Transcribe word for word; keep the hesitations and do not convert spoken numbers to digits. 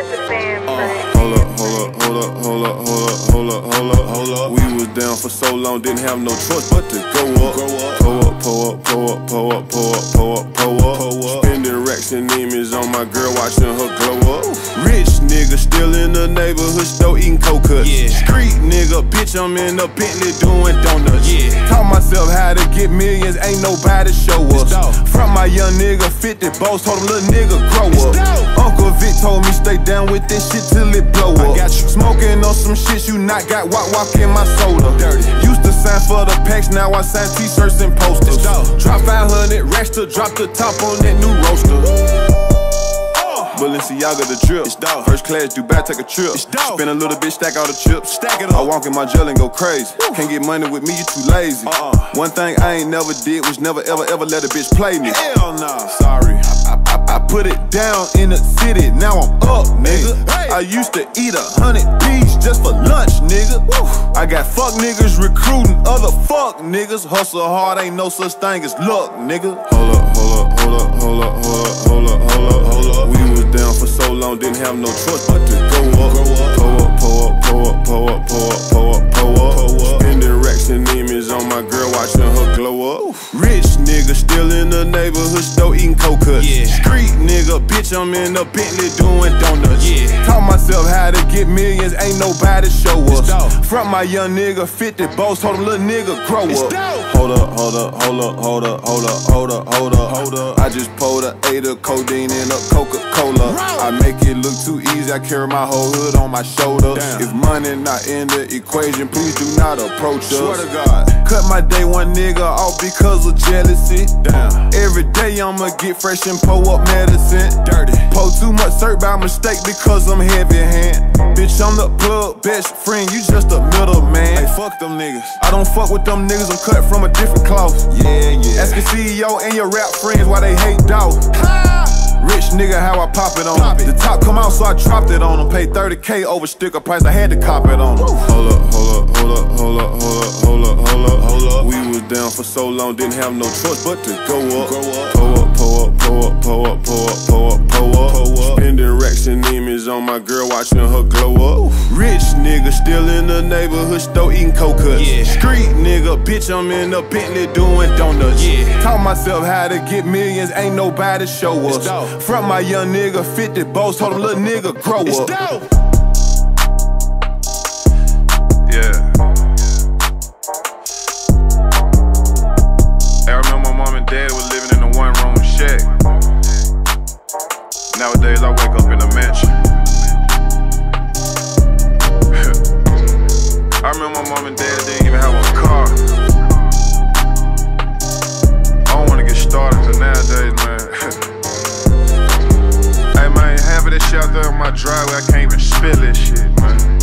Hold up, hold up, hold up, hold up, hold up, hold up, hold up, hold up. We was down for so long, didn't have no choice but to go up. Pull up, pull up, pull up, pull up, pull up, pull up, pull up. Spendin racks and Neimans on my girl, watching her glow up. Rich nigga still in the neighborhood store eating cold cuts. Yeah. Street nigga, bitch, I'm in the Bentley doing donuts. Yeah. Taught myself how to get millions, ain't nobody show us. From my young nigga, fifty boss, told him little nigga grow up. Uncle Vic told me stay down with this shit till it blow up. I got you. Smoking on some shit you not got, Wock-Wock in my soda. Dirty. Used to sign for the packs, now I sign t-shirts and posters. Drop five hundred racks to drop the top on that new roaster. Balenciaga the drip. First class, Dubai, take a trip. Spend a little bit, stack all the chips. Stack it up. I walk in my jail and go crazy. Woo. Can't get money with me, you too lazy. Uh-uh. One thing I ain't never did was never ever ever let a bitch play me. Hell nah. Sorry. I, I, I put it down in the city, now I'm up, nigga. Hey. I used to eat a hundred P's just for lunch, nigga. Woo. I got fuck niggas recruiting other fuck niggas. Hustle hard, ain't no such thing as luck, nigga. Hold up, hold up, hold up, hold up, hold up, hold up, hold up, hold up. We was down for so long, didn't have no choice but to go up. Pull up, pull up, pull up, pull up, pull up, pull up, pull up. Spendin racks and Neimans on my girl, watching her glow up. Rich nigga still in the neighborhood store eating cold cuts. Yeah. Street nigga, bitch, I'm in the Bentley doing donuts. Yeah. Taught myself how to get millions, ain't nobody show us. From my young nigga, fifty boss, told him little nigga grow up. Hold up, hold up, hold up, hold up, hold up, hold up, hold up, hold up. I just pulled a eight of codeine in a Coca-Cola. I make it look too easy, I carry my whole hood on my shoulder. Damn. If money not in the equation, please do not approach us. Swear to God. Cut my day one nigga off because of jealousy. Damn. Every day I'ma get fresh and pull up medicine. Dirty. Pull too much syrup by mistake because I'm heavy hand. Bitch, I'm the plug best friend, you just a middle man. Hey, fuck them niggas. I don't fuck with them niggas, I'm cut from a different cloth. Yeah, yeah. Ask the C E O and your rap friends why they hate dog. Rich nigga, how I pop it on pop them. It. The top come out, so I dropped it on them. Paid thirty K over sticker price, I had to cop it on them. Hold up, hold up, hold up, hold up, hold up, hold up, hold up, hold up. We was down for so long, didn't have no choice but to go up. Go up. Pull up, pull up, pull up, pull up, pull up, pull up, pull up, pull up. Spendin racks and Neimans on my girl, watching her glow up. Rich nigga, still in the neighborhood store eating cold cuts. Yeah. Street nigga, bitch, I'm in the Bentley doing donuts. Yeah. Taught myself how to get millions, ain't nobody show us. From my young nigga, fifty boss, told him little nigga grow up. Yeah. I remember my mom and dad was living in a one room shack. Nowadays I wake up in a mansion. I remember my mom and dad didn't even have a car. I don't wanna get started till nowadays, man. Hey man, half of this shit out there on my driveway, I can't even spell this shit, man.